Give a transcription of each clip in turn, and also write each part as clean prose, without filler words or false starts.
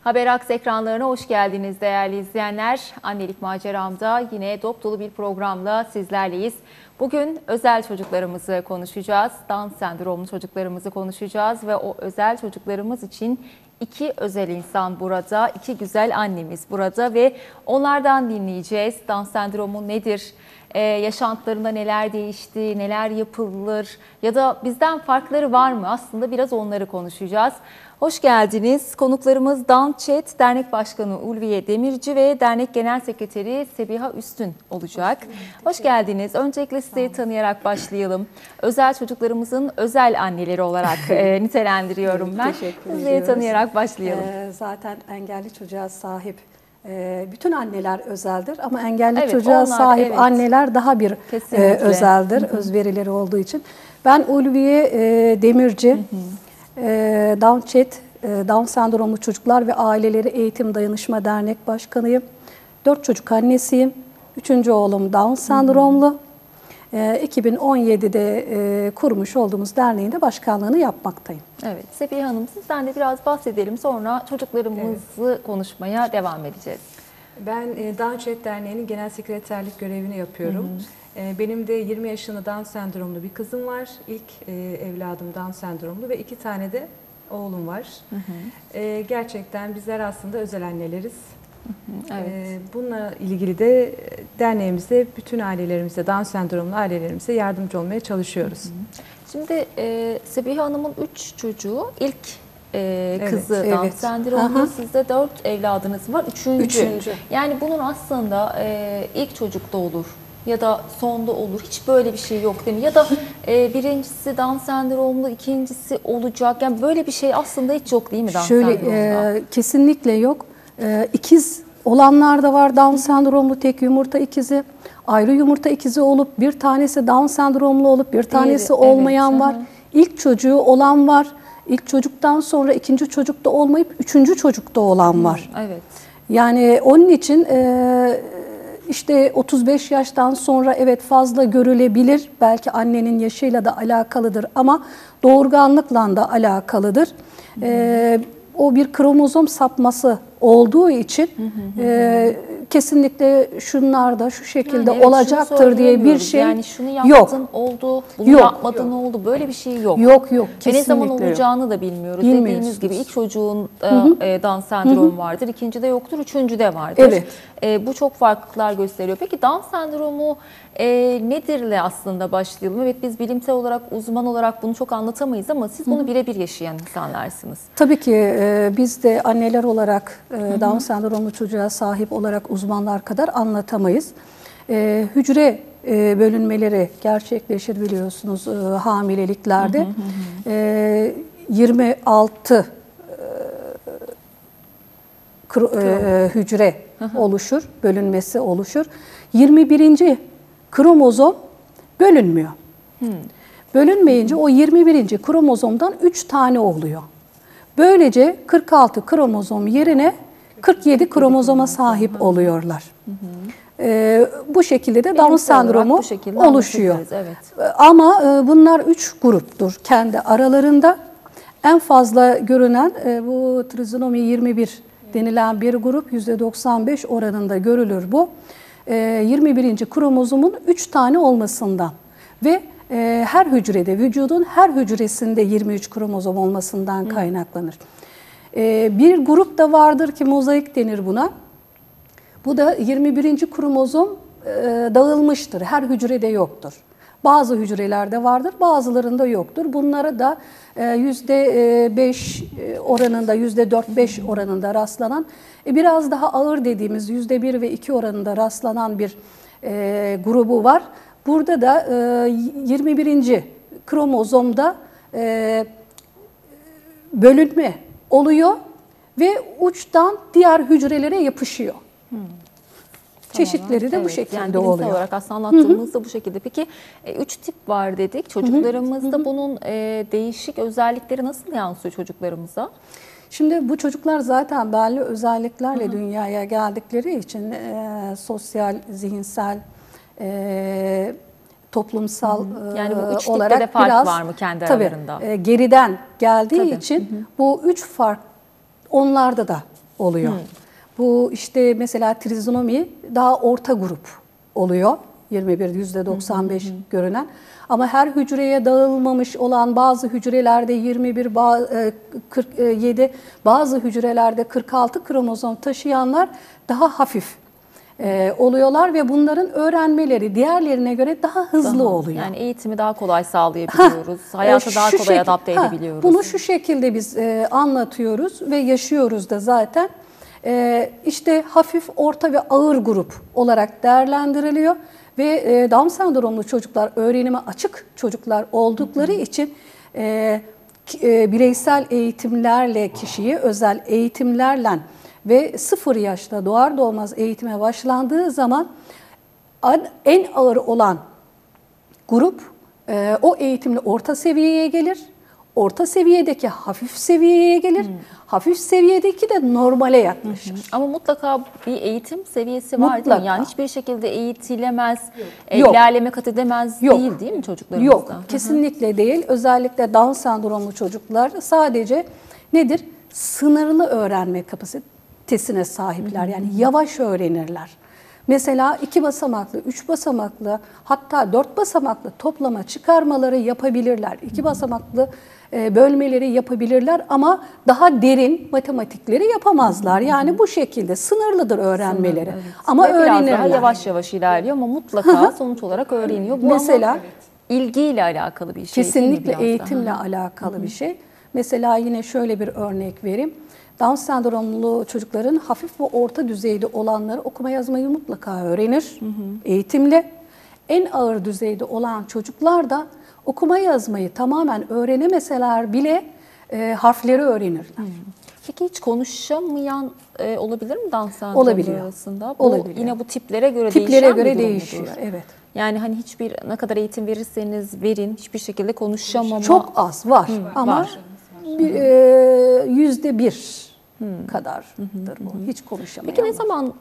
Haberaks ekranlarına hoş geldiniz değerli izleyenler. Annelik maceramda yine dop dolu bir programla sizlerleyiz. Bugün özel çocuklarımızı konuşacağız. Down sendromlu çocuklarımızı konuşacağız ve o özel çocuklarımız için iki özel insan burada, iki güzel annemiz burada ve onlardan dinleyeceğiz. Down sendromu nedir? Yaşantılarında neler değişti, neler yapılır ya da bizden farkları var mı? Aslında biraz onları konuşacağız. Hoş geldiniz. Konuklarımız DownChat Dernek Başkanı Ulviye Demirci ve Dernek Genel Sekreteri Sebiha Üstün olacak. Hoş geldiniz. Öncelikle sizleri tanıyarak başlayalım. Özel çocuklarımızın özel anneleri olarak nitelendiriyorum ben. Sizleri tanıyarak başlayalım. Zaten engelli çocuğa sahip bütün anneler özeldir ama engelli çocuğa sahip anneler daha bir özeldir, özverileri olduğu için. Ben Ulviye Demirci, DownChat, Down sendromlu çocuklar ve aileleri eğitim dayanışma dernek başkanıyım. 4 çocuk annesiyim. 3. oğlum Down sendromlu. 2017'de kurmuş olduğumuz derneğin de başkanlığını yapmaktayım. Evet, Sebiha Hanım sizden de biraz bahsedelim, sonra çocuklarımızı konuşmaya devam edeceğiz. Ben DownChat Derneği'nin genel sekreterlik görevini yapıyorum. Benim de 20 yaşında Down sendromlu bir kızım var. İlk evladım Down sendromlu ve 2 tane de oğlum var. Gerçekten bizler aslında özel anneleriz. Evet. Bununla ilgili de derneğimizde bütün ailelerimize, Down sendromlu ailelerimize yardımcı olmaya çalışıyoruz. Şimdi Sebiha Hanım'ın 3 çocuğu, ilk kızı Down sendromlu, sizde 4 evladınız var, 3. Yani bunun aslında ilk çocukta olur ya da sonda olur. Hiç böyle bir şey yok değil mi? Ya da birincisi Down sendromlu, ikincisi olacak. Yani böyle bir şey aslında hiç yok değil mi Down sendromunda? Kesinlikle yok. İkiz olanlar da var. Down sendromlu tek yumurta ikizi, ayrı yumurta ikizi olup bir tanesi Down sendromlu olup bir tanesi olmayan var. İlk çocuğu olan var. İlk çocuktan sonra ikinci çocukta olmayıp 3. çocukta olan var. Evet. Yani onun için işte 35 yaştan sonra evet fazla görülebilir. Belki annenin yaşıyla da alakalıdır ama doğurganlıkla da alakalıdır. O bir kromozom sapması olduğu için kesinlikle şunlar da şu şekilde olacaktır diye bir şey yani şunu yaptın oldu, bunu yapmadın oldu, böyle bir şey yok. Yok ve ne zaman olacağını da bilmiyoruz. Dediğiniz gibi ilk çocuğun Down sendromu vardır, ikincide yoktur, üçüncüde vardır. Bu çok farklılıklar gösteriyor. Peki Down sendromu nedirle aslında başlayalım? Evet, biz bilimsel olarak, uzman olarak bunu çok anlatamayız ama siz bunu birebir yaşayan insanlarsınız. Tabii ki biz de anneler olarak Down sendromlu çocuğa sahip olarak uzmanlar kadar anlatamayız. Hücre bölünmeleri gerçekleşir biliyorsunuz hamileliklerde. 26 hücre oluşur, bölünmesi oluşur. 21. kromozom bölünmüyor. Bölünmeyince o 21. kromozomdan 3 tane oluyor. Böylece 46 kromozom yerine 47 kromozoma sahip oluyorlar. Bu şekilde de Down sendromu oluşuyor. Ama bunlar 3 gruptur kendi aralarında. En fazla görünen bu trizonomi 21 denilen bir grup, %95 oranında görülür bu. 21. kromozomun 3 tane olmasından ve her hücrede, vücudun her hücresinde 23 kromozom olmasından kaynaklanır. Bir grup da vardır ki mozaik denir buna. Bu da 21. kromozom dağılmıştır. Her hücrede yoktur. Bazı hücrelerde vardır, bazılarında yoktur. Bunlara da %5 oranında, %4-5 oranında rastlanan, biraz daha ağır dediğimiz %1 ve 2 oranında rastlanan bir grubu var. Burada da 21. kromozomda bölünme oluyor ve uçtan diğer hücrelere yapışıyor. Çeşitleri de bu şekilde yani oluyor. bilimsel olarak aslında anlattığımızda bu şekilde. Peki 3 tip var dedik. Çocuklarımızda bunun değişik özellikleri nasıl yansıyor çocuklarımıza? Şimdi bu çocuklar zaten belli özelliklerle dünyaya geldikleri için sosyal, zihinsel, toplumsal yani bu 3 olarak tipte de fark biraz var mı kendi aralarında? Geriden geldiği için bu 3 fark onlarda da oluyor. Bu işte mesela trizonomi daha orta grup oluyor. 21, %95 görünen. Ama her hücreye dağılmamış olan bazı hücrelerde 21, 47, bazı hücrelerde 46 kromozom taşıyanlar daha hafif oluyorlar ve bunların öğrenmeleri diğerlerine göre daha hızlı oluyor. Yani eğitimi daha kolay sağlayabiliyoruz. Hayata daha kolay adapte edebiliyoruz. Bunu şu şekilde biz anlatıyoruz ve yaşıyoruz da zaten. İşte hafif, orta ve ağır grup olarak değerlendiriliyor. Ve Down sendromlu çocuklar öğrenime açık çocuklar oldukları için bireysel eğitimlerle kişiyi özel eğitimlerle ve 0 yaşta doğar doğmaz eğitime başlandığı zaman en ağır olan grup o eğitimle orta seviyeye gelir. Orta seviyedeki hafif seviyeye gelir. Hafif seviyedeki de normale yaklaşır. Ama mutlaka bir eğitim seviyesi var değil mi? Yani hiçbir şekilde eğitilemez, Yok. ilerleme kat edemez değil mi çocuklarımızda? Yok, kesinlikle değil. Özellikle Down sendromlu çocuklar sadece nedir? Sınırlı öğrenme kapasitesine sahipler. Yani yavaş öğrenirler. Mesela 2 basamaklı, 3 basamaklı, hatta 4 basamaklı toplama çıkarmaları yapabilirler. 2 basamaklı bölmeleri yapabilirler ama daha derin matematikleri yapamazlar. Yani bu şekilde sınırlıdır öğrenmeleri. Evet. Ama Ve biraz öğrenirler. daha yavaş yavaş ilerliyor ama mutlaka sonuç olarak öğreniyor. Bu Mesela ama ilgiyle alakalı bir şey. kesinlikle eğitimle alakalı bir şey. Mesela yine şöyle bir örnek vereyim. Down sendromlu çocukların hafif ve orta düzeyde olanları okuma yazmayı mutlaka öğrenir eğitimle. En ağır düzeyde olan çocuklar da okuma yazmayı tamamen öğrenemeseler bile harfleri öğrenirler. Peki hiç konuşamayan olabilir mi Down sendromu Olabiliyor. arasında? Bu Olabiliyor. yine bu tiplere göre Tiplere değişen göre bir durum değişiyor. mudur? Evet. Yani hani ne kadar eğitim verirseniz verin hiçbir şekilde konuşamama. Çok az var ama var. %1 kadardır bu. Hiç konuşamayan. Peki ne zaman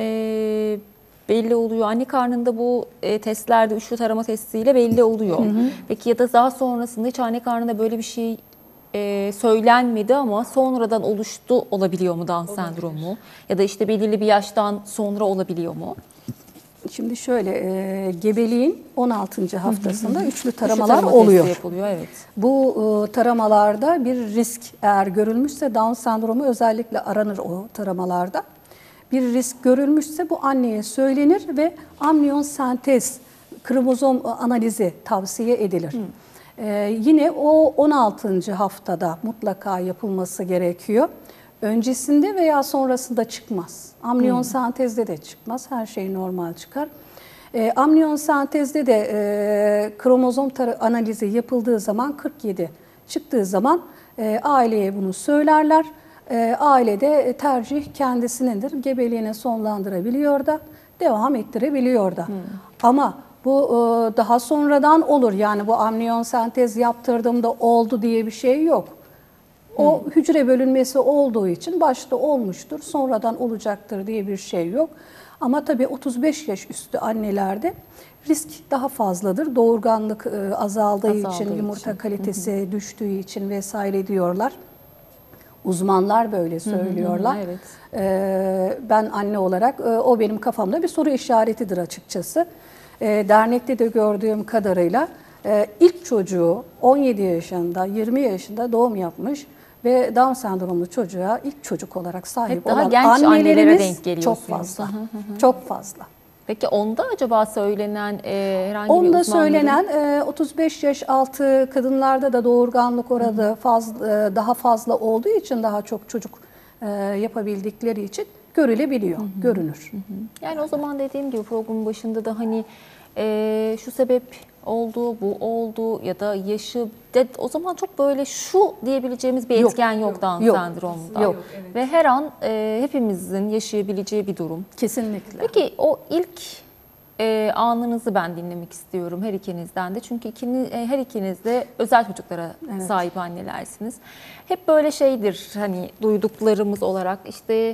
belli oluyor? Anne karnında bu testlerde üçlü tarama testiyle belli oluyor. Peki ya da daha sonrasında hiç anne karnında böyle bir şey söylenmedi ama sonradan oluştu olabiliyor mu Down sendromu? Ya da işte belirli bir yaştan sonra olabiliyor mu? Şimdi şöyle gebeliğin 16. haftasında üçlü Üçlü taramalar tarama testi oluyor. yapılıyor, evet. Bu taramalarda bir risk eğer görülmüşse Down sendromu özellikle aranır o taramalarda. Bir risk görülmüşse bu anneye söylenir ve amniyon sentez kromozom analizi tavsiye edilir. Yine o 16. haftada mutlaka yapılması gerekiyor. Öncesinde veya sonrasında çıkmaz. Amniyon sentezde de çıkmaz. Her şey normal çıkar. Amniyon sentezde de kromozom analizi yapıldığı zaman 47 çıktığı zaman aileye bunu söylerler. Ailede tercih kendisinindir. Gebeliğini sonlandırabiliyor da devam ettirebiliyor da. Ama bu daha sonradan olur. Yani bu amniyon sentez yaptırdığımda oldu diye bir şey yok. O hücre bölünmesi olduğu için başta olmuştur, sonradan olacaktır diye bir şey yok. Ama tabii 35 yaş üstü annelerde risk daha fazladır. Doğurganlık azaldığı için, yumurta kalitesi düştüğü için vesaire diyorlar. Uzmanlar böyle söylüyorlar. Evet. Ben anne olarak o benim kafamda bir soru işaretidir açıkçası. Dernekte de gördüğüm kadarıyla ilk çocuğu 17 yaşında, 20 yaşında doğum yapmış ve Down sendromlu çocuğa ilk çocuk olarak sahip daha olan genç annelere annelerimiz denk geliyorsunuz. çok fazla. Çok fazla. Peki onda acaba söylenen herhangi bir Onda uzmanların... söylenen 35 yaş altı kadınlarda da doğurganlık oranı daha fazla olduğu için daha çok çocuk yapabildikleri için görülebiliyor, görünür. Yani o zaman dediğim gibi programın başında da hani şu sebep oldu, bu oldu ya da yaşı o zaman çok böyle şu diyebileceğimiz bir etken yok Down sendromunda. Yok. Ve her an hepimizin yaşayabileceği bir durum. Kesinlikle. Peki o ilk anınızı ben dinlemek istiyorum her ikinizden de. Çünkü her ikiniz de özel çocuklara sahip annelersiniz. Hep böyle şeydir hani duyduklarımız olarak işte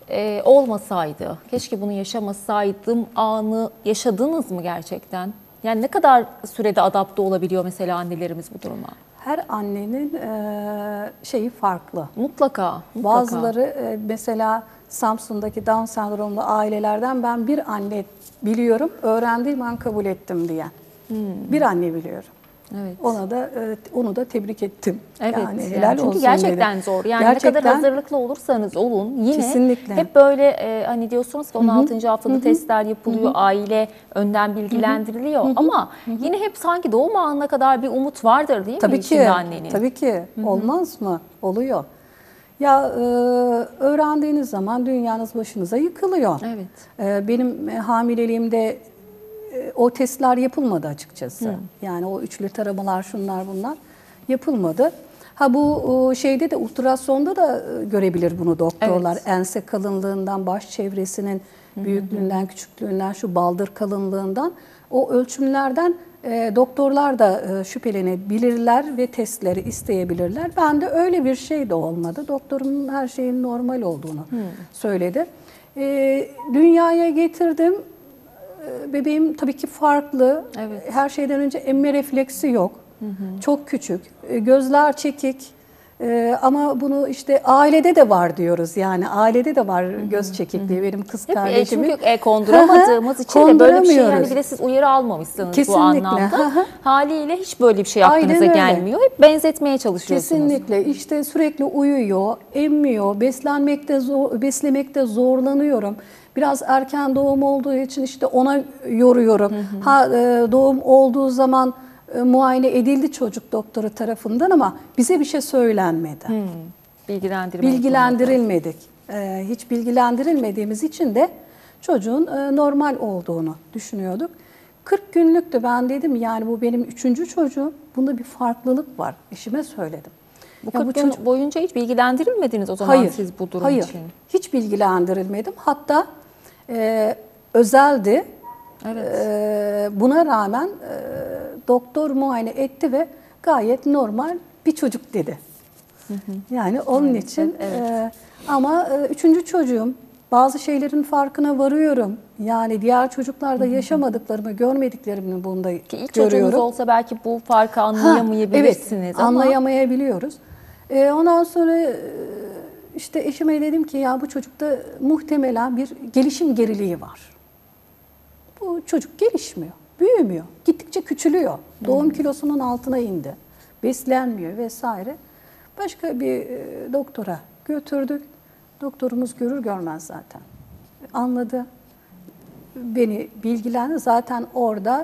olmasaydı, keşke bunu yaşamasaydım anı yaşadınız mı gerçekten? Yani ne kadar sürede adapte olabiliyor mesela annelerimiz bu duruma? her annenin şeyi farklı. Mutlaka. Bazıları mesela Samsun'daki Down sendromlu ailelerden ben bir anne biliyorum, öğrendiğim an kabul ettim diyen. Bir anne biliyorum. Evet. Onu da tebrik ettim. Evet. Yani helal çünkü olsun gerçekten dedi. zor. Yani Gerçekten, ne kadar hazırlıklı olursanız olun yine kesinlikle. hep böyle hani diyorsunuz ki 16. haftada testler yapılıyor, aile önden bilgilendiriliyor ama yine hep sanki doğum anına kadar bir umut vardır değil mi Tabii içinde ki, annenin? tabii ki. Olmaz mı? Oluyor. Ya öğrendiğiniz zaman dünyanız başınıza yıkılıyor. Evet. Benim hamileliğimde o testler yapılmadı açıkçası. Yani o üçlü taramalar, şunlar bunlar yapılmadı. Ha bu şeyde de ultrasonda da görebilir bunu doktorlar. Evet. Ense kalınlığından, baş çevresinin büyüklüğünden, küçüklüğünden, şu baldır kalınlığından o ölçümlerden doktorlar da şüphelenebilirler ve testleri isteyebilirler. Ben de öyle bir şey de olmadı. Doktorum her şeyin normal olduğunu söyledi. Dünyaya getirdim. Bebeğim tabii ki farklı. Evet. Her şeyden önce emme refleksi yok. Çok küçük. Gözler çekik. Ama bunu işte ailede de var diyoruz. Yani ailede de var göz çekikliği. Benim kız kardeşimin. Çünkü konduramadığımız için de böyle bir şey yani konduramıyoruz. bir de siz uyarı almamışsınız Kesinlikle. bu anlamda. Haliyle hiç böyle bir şey aklınıza Aynen öyle. gelmiyor. Hep benzetmeye çalışıyorsunuz. Kesinlikle. İşte sürekli uyuyor, emmiyor, beslemekte zorlanıyorum. Biraz erken doğum olduğu için işte ona yoruyorum. Doğum olduğu zaman muayene edildi çocuk doktoru tarafından ama bize bir şey söylenmedi. Bilgilendirilmedik. Hiç bilgilendirilmediğimiz için de çocuğun normal olduğunu düşünüyorduk. 40 günlüktü, ben dedim yani bu benim 3. çocuğum. Bunda bir farklılık var. Eşime söyledim. Bu 40 gün boyunca hiç bilgilendirilmediniz o zaman siz bu durum için. Hayır, hiç bilgilendirilmedim. Hatta özeldi. Evet. Buna rağmen doktor muayene etti ve gayet normal bir çocuk dedi. Yani onun için ama 3. çocuğum, bazı şeylerin farkına varıyorum. Yani diğer çocuklarda yaşamadıklarımı, görmediklerimi bunda Ki ilk görüyorum. çocuğunuz olsa belki bu farkı anlayamayabilirsiniz. Evet, ama anlayamayabiliyoruz. Ondan sonra işte eşime dedim ki ya bu çocukta muhtemelen bir gelişim geriliği var. Bu çocuk gelişmiyor, büyümüyor, gittikçe küçülüyor. Doğum kilosunun altına indi, beslenmiyor vesaire. Başka bir doktora götürdük. Doktorumuz görür görmez zaten anladı. Beni bilgilendi. Zaten orada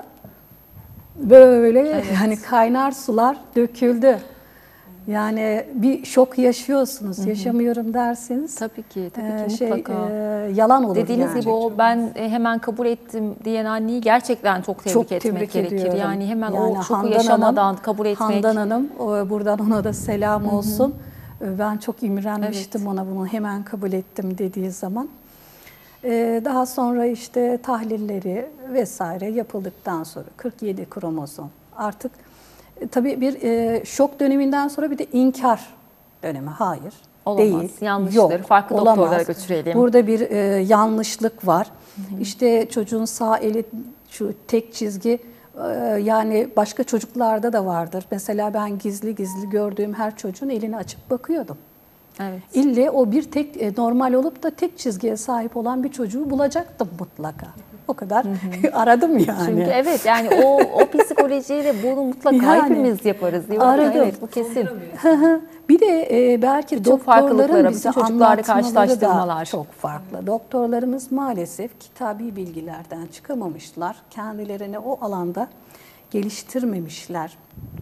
böyle hani kaynar sular döküldü. Yani bir şok yaşıyorsunuz. Yaşamıyorum derseniz. Tabii ki mutlaka. Yalan olur Dediğiniz yani. gibi o ben hemen kabul ettim diyen anneyi gerçekten çok tebrik etmek gerekir. ediyorum. Yani hemen yani o şoku yaşamadan kabul etmek. Handan Hanım, buradan ona da selam olsun. Ben çok imrenmiştim ona bunu hemen kabul ettim dediği zaman. Daha sonra işte tahlilleri vesaire yapıldıktan sonra 47 kromozom artık tabii bir şok döneminden sonra bir de inkar dönemi. Hayır. Olamaz. Değil. Yanlıştır. Yok, Farklı olamaz. doktorlara götürelim. Burada bir yanlışlık var. İşte çocuğun sağ eli şu tek çizgi yani başka çocuklarda da vardır. Mesela ben gizli gizli gördüğüm her çocuğun elini açıp bakıyordum. Evet. İlle o bir tek normal olup da tek çizgiye sahip olan bir çocuğu bulacaktım mutlaka. O kadar aradım yani. Çünkü evet yani o psikolojiyi de bunu mutlaka hepimiz yaparız değil mi? Aradım. Evet bu kesin. Bir de belki Bütün doktorların farklılıklara, bize bütün çocuklarla anlatmaları karşılaştırmalar. da çok farklı. Doktorlarımız maalesef kitabi bilgilerden çıkamamışlar. Kendilerini o alanda geliştirmemişler.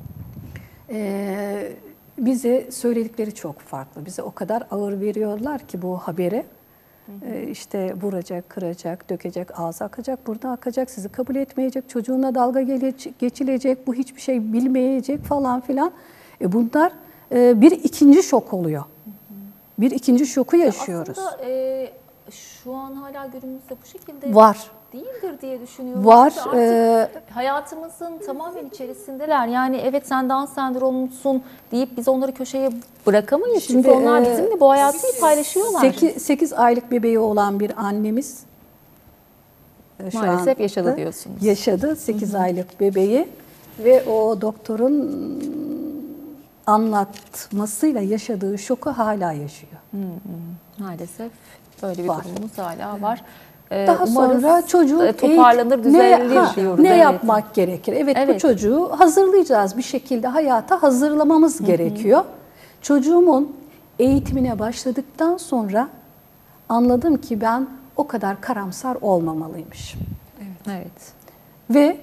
Bize söyledikleri çok farklı. Bize o kadar ağır veriyorlar ki bu haberi. İşte vuracak, kıracak, dökecek, ağzı akacak, burnu akacak, sizi kabul etmeyecek, çocuğuna dalga geçilecek, bu hiçbir şey bilmeyecek falan filan. Bunlar bir ikinci şok oluyor. Bir ikinci şoku yaşıyoruz. Aslında şu an hala günümüzde bu şekilde Var. değildir diye düşünüyorum. Var. Artık hayatımızın tamamen içerisindeler. Yani evet sen Down sendromlusun deyip biz onları köşeye bırakamayız. Şimdi, çünkü onlar bizimle bu hayatı paylaşıyorlar. 8 aylık bebeği olan bir annemiz şu maalesef an yaşadı diyorsunuz. Yaşadı 8 aylık bebeği ve o doktorun anlatmasıyla yaşadığı şoku hala yaşıyor. Maalesef böyle bir Var. durumumuz hala var. Daha Umarız sonra çocuğun toparlanır, düzelir diyoruz. ne Evet. yapmak gerekir? Evet, bu Evet. çocuğu hazırlayacağız, bir şekilde hayata hazırlamamız gerekiyor. Çocuğumun eğitimine başladıktan sonra anladım ki ben o kadar karamsar olmamalıymışım. Evet. Ve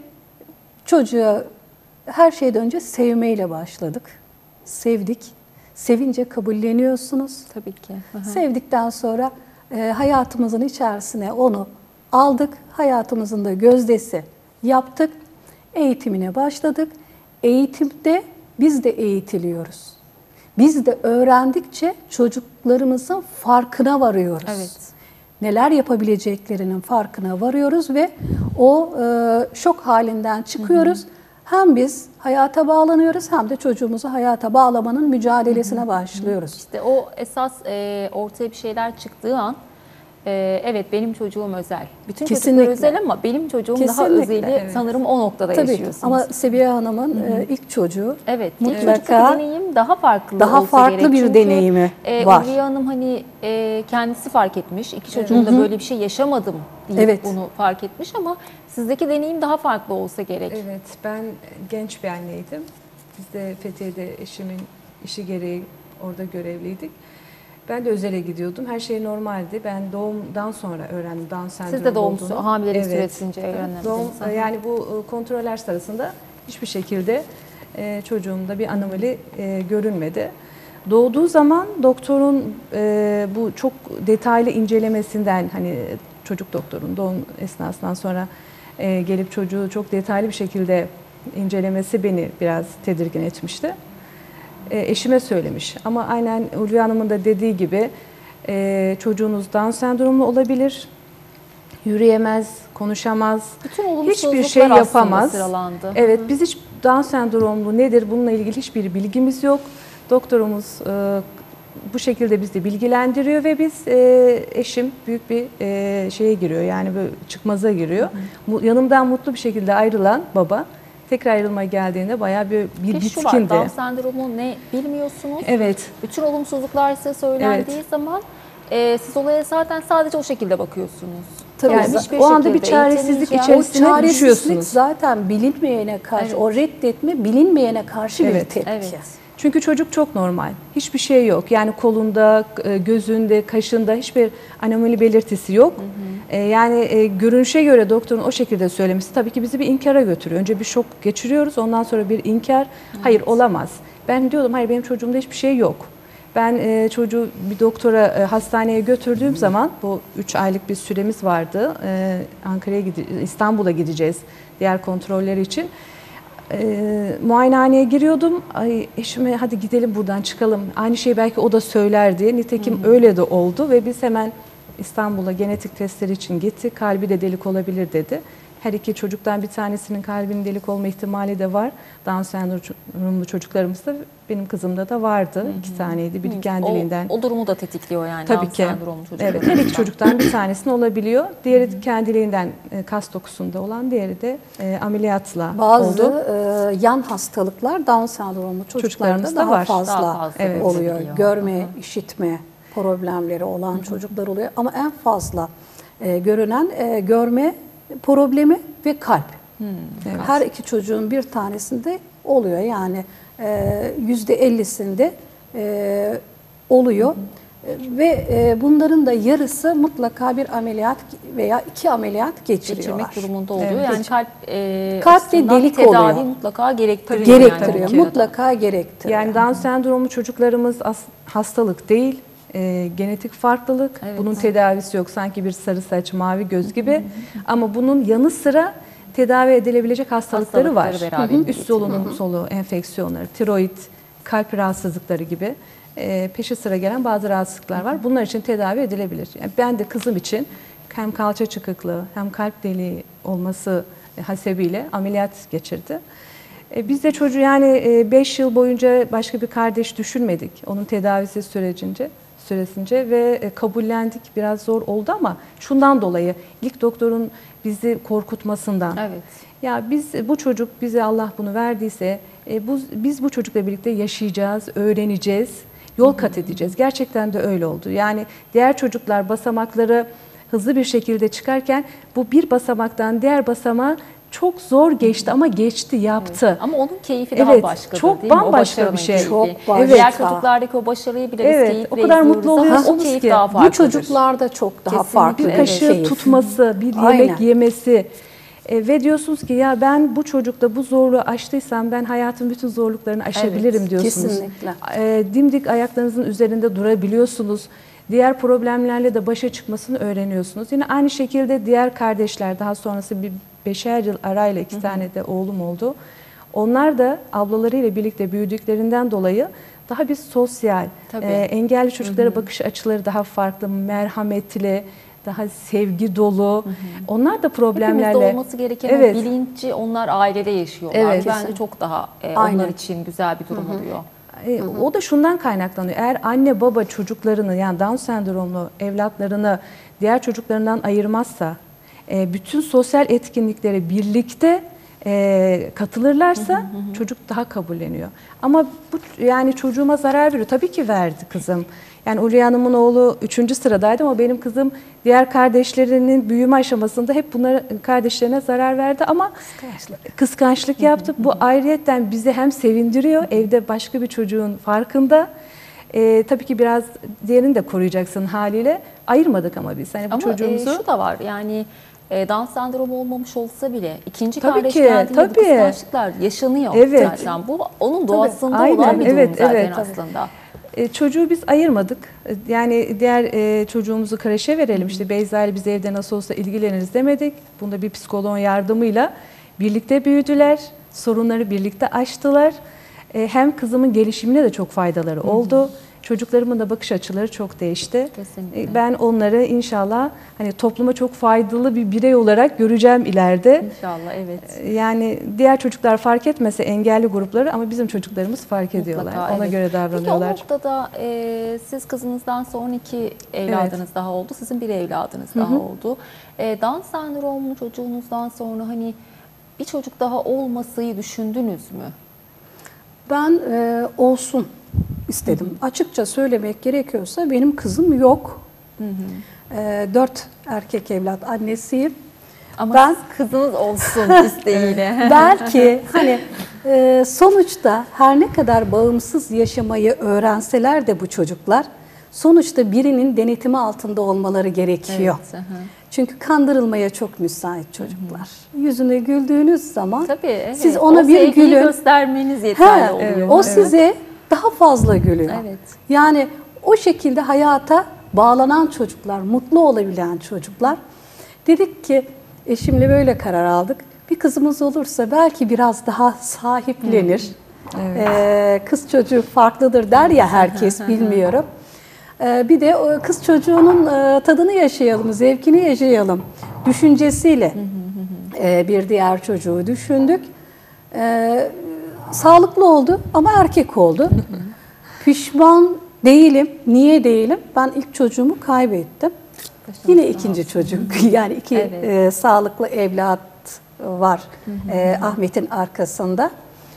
çocuğa her şeyden önce sevmeyle başladık. Sevdik. Sevince kabulleniyorsunuz. Tabii ki. Sevdikten sonra hayatımızın içerisine onu aldık. Hayatımızın da gözdesi yaptık. Eğitimine başladık. Eğitimde biz de eğitiliyoruz. Biz de öğrendikçe çocuklarımızın farkına varıyoruz. Evet. Neler yapabileceklerinin farkına varıyoruz ve o şok halinden çıkıyoruz. Hem biz hayata bağlanıyoruz hem de çocuğumuzu hayata bağlamanın mücadelesine başlıyoruz. İşte o esas ortaya bir şeyler çıktığı an evet benim çocuğum özel. Bütün Kesinlikle. çocuklar özel ama benim çocuğum daha Kesinlikle. özeli Evet. sanırım o noktada Tabii yaşıyorsunuz. ama Sebiha Hanım'ın ilk çocuğu Evet, mutlaka çocuktaki deneyim daha farklı daha olsa farklı gerek. bir Çünkü, deneyimi var. Ulviye Hanım hani kendisi fark etmiş. İki çocuğumda böyle bir şey yaşamadım deyip Evet. bunu fark etmiş ama sizdeki deneyim daha farklı olsa gerek. Evet, ben genç bir anneydim. Biz de Fethiye'de eşimin işi gereği orada görevliydik. Ben de özele gidiyordum. Her şey normaldi. Ben doğumdan sonra öğrendim Down sendromu Siz de doğum olduğunu. hamilelik Evet. süresince öğrendiniz. Doğum, yani bu kontroller sırasında hiçbir şekilde çocuğumda bir anomali görünmedi. Doğduğu zaman doktorun bu çok detaylı incelemesinden, hani çocuk doktorun doğum esnasından sonra gelip çocuğu çok detaylı bir şekilde incelemesi beni biraz tedirgin etmişti. Eşime söylemiş ama aynen Ulviye Hanım'ın da dediği gibi çocuğunuz Down sendromlu olabilir, yürüyemez, konuşamaz, Bütün hiçbir olumsuzluklar şey aslında yapamaz. sıralandı. Evet, biz hiç Down sendromlu nedir bununla ilgili hiçbir bilgimiz yok. Doktorumuz bu şekilde bizi bilgilendiriyor ve biz eşim büyük bir şeye giriyor, yani böyle çıkmaza giriyor. Yanımdan mutlu bir şekilde ayrılan baba tekrar ayrılmaya geldiğinde bayağı bir Peki şu var, bitkindi. Down sendromu ne bilmiyorsunuz. Evet. Bütün olumsuzluklar size söylendiği zaman siz olaya zaten sadece o şekilde bakıyorsunuz. Tabii. Yani hiçbir o anda bir şekilde çaresizlik eğitemeyeceğim. O içerisine çaresizlik düşüyorsunuz. zaten bilinmeyene karşı, Evet. o reddetme bilinmeyene karşı bir Evet, tepki. evet. Çünkü çocuk çok normal. Hiçbir şey yok. Yani kolunda, gözünde, kaşında hiçbir anomali belirtisi yok. Yani görünüşe göre doktorun o şekilde söylemesi tabii ki bizi bir inkara götürüyor. Önce bir şok geçiriyoruz. Ondan sonra bir inkar. Hayır, olamaz. Ben diyordum hayır, benim çocuğumda hiçbir şey yok. Ben çocuğu bir doktora, hastaneye götürdüğüm zaman, bu 3 aylık bir süremiz vardı. İstanbul'a gideceğiz diğer kontroller için. Muayenehaneye giriyordum. Ay, eşime hadi gidelim buradan çıkalım. Aynı şeyi belki o da söylerdi. Nitekim öyle de oldu ve biz hemen İstanbul'a genetik testleri için gittik. Kalbi de delik olabilir dedi. Her iki çocuktan bir tanesinin kalbinin delik olma ihtimali de var. Down sendromlu çocuklarımızda, benim kızımda da vardı. 2 taneydi. Biri kendiliğinden. O durumu da tetikliyor yani. Tabii Down ki. sendromlu çocuklar. Evet, her iki çocuktan bir tanesinin olabiliyor. Diğeri kendiliğinden kas dokusunda olan, diğeri de ameliyatla Bazı oldu. yan hastalıklar Down sendromlu çocuklarda Çocuklarımızda daha var. fazla, Daha fazla Evet. oluyor. olabiliyor. Görme, işitme problemleri olan çocuklar oluyor. Ama en fazla görünen görme problemi ve kalp. Evet. Her iki çocuğun bir tanesinde oluyor. Yani %50'sinde oluyor. Ve bunların da yarısı mutlaka bir ameliyat veya 2 ameliyat geçiriyorlar. Geçirmek durumunda oluyor. Evet. Yani Kalpte açısından delik tedavi oluyor. mutlaka gerektiriyor. Gerektiriyor. Yani. Mutlaka gerektiriyor. Yani Down sendromlu çocuklarımız hastalık değil, genetik farklılık. Evet. Bunun tedavisi yok. Sanki bir sarı saç, mavi göz gibi. Ama bunun yanı sıra tedavi edilebilecek hastalıkları var. beraberinde Üst solunum soluğu enfeksiyonları, tiroid, kalp rahatsızlıkları gibi peşi sıra gelen bazı rahatsızlıklar var. Bunlar için tedavi edilebilir. Yani ben de kızım için hem kalça çıkıklığı hem kalp deliği olması hasebiyle ameliyat geçirdi. Biz de çocuğu yani 5 yıl boyunca başka bir kardeş düşünmedik onun tedavisi sürecince. süresince ve kabullendik. Biraz zor oldu ama şundan dolayı ilk doktorun bizi korkutmasından. Evet. Ya bu çocuk bize Allah bunu verdiyse biz bu çocukla birlikte yaşayacağız, öğreneceğiz, yol kat edeceğiz. Gerçekten de öyle oldu. Yani diğer çocuklar basamakları hızlı bir şekilde çıkarken bu bir basamaktan diğer basamağa çok zor geçti ama geçti, yaptı. Evet. Ama onun keyfi daha Evet, başkadır çok değil mi? O bambaşka başarının bir şey. keyfi. Çok başka. Diğer çocuklardaki o başarıyı bile biz Evet, keyifle o kadar izliyoruz mutlu ama oluyorsunuz o keyif ki. daha Bu farklıdır. çocuklarda çok daha Kesinlikle. farklı Bir Evet. kaşığı keyif. tutması, bir Aynen. yemek yemesi ve diyorsunuz ki ya ben bu çocukta bu zorluğu aştıysam ben hayatın bütün zorluklarını aşabilirim Evet, diyorsunuz. kesinlikle. Dimdik ayaklarınızın üzerinde durabiliyorsunuz. Diğer problemlerle de başa çıkmasını öğreniyorsunuz. Yine aynı şekilde diğer kardeşler, daha sonrası bir 5'er yıl arayla 2 tane de oğlum oldu. Onlar da ablalarıyla birlikte büyüdüklerinden dolayı daha bir sosyal, Tabii. engelli çocuklara bakış açıları daha farklı, merhametli, daha sevgi dolu. Onlar da problemlerle... Hepimizde olması gereken Evet. o bilinci onlar ailede yaşıyorlar. Evet. Bence çok daha Aynen. onlar için güzel bir durum oluyor. O da şundan kaynaklanıyor. Eğer anne baba çocuklarını, yani Down sendromlu evlatlarını diğer çocuklarından ayırmazsa, bütün sosyal etkinliklere birlikte katılırlarsa çocuk daha kabulleniyor. Ama bu yani çocuğuma zarar veriyor. Tabii ki verdi kızım. Yani Ulviye Hanım'ın oğlu 3. sıradaydı ama benim kızım diğer kardeşlerinin büyüme aşamasında hep bunlara, kardeşlerine zarar verdi ama kıskançlık yaptı. Bu ayrıyetten bizi hem sevindiriyor, evde başka bir çocuğun farkında. Tabii ki biraz diğerini de koruyacaksın haliyle. Ayırmadık ama biz. Hani bu Ama çocuğumuzu... şu da var yani Down sendromu olmamış olsa bile ikinci Tabii kardeş ki, geldiğinde bu tabii. kıskançlıklar yaşanıyor Evet. zaten. Bu onun doğasında Aynen, olan bir durum evet, zaten evet. aslında. Çocuğu biz ayırmadık. Yani diğer çocuğumuzu kreşe verelim. İşte Beyza ile biz evde nasıl olsa ilgileniriz demedik. Bunda bir psikoloğun yardımıyla birlikte büyüdüler. Sorunları birlikte aştılar. Hem kızımın gelişimine de çok faydaları oldu. Çocuklarımın da bakış açıları çok değişti. Kesinlikle. Ben onları inşallah hani topluma çok faydalı bir birey olarak göreceğim ileride. İnşallah, evet. Yani diğer çocuklar fark etmese engelli grupları ama bizim çocuklarımız fark ediyorlar. Mutlaka, Ona evet. göre Peki o davranıyorlar. noktada siz kızınızdan sonra 2 evladınız daha oldu. Sizin bir evladınız daha oldu. Down sendromlu çocuğunuzdan sonra hani bir çocuk daha olmasıyı düşündünüz mü? Ben olsun istedim. Açıkça söylemek gerekiyorsa benim kızım yok. 4 erkek evlat annesiyim. Ama Ben- kızınız olsun isteğiyle. Belki hani sonuçta her ne kadar bağımsız yaşamayı öğrenseler de bu çocuklar sonuçta birinin denetimi altında olmaları gerekiyor. Evet, hı hı. Çünkü kandırılmaya çok müsait çocuklar. Yüzüne güldüğünüz zaman Tabii, evet. siz O ona bir sevgiyi gülün. göstermeniz yeterli He, oluyor. o size daha fazla gülüyor. Evet. Yani o şekilde hayata bağlanan çocuklar, mutlu olabilen çocuklar. Dedik ki eşimle böyle karar aldık. Bir kızımız olursa belki biraz daha sahiplenir. Kız çocuğu farklıdır der ya herkes, bilmiyorum. Bir de o kız çocuğunun tadını yaşayalım, zevkini yaşayalım düşüncesiyle bir diğer çocuğu düşündük. Sağlıklı oldu ama erkek oldu. Pişman değilim. Niye değilim? Ben ilk çocuğumu kaybettim. Yine ikinci çocuk. Yani 2 Evet. sağlıklı evlat var Ahmet'in arkasında.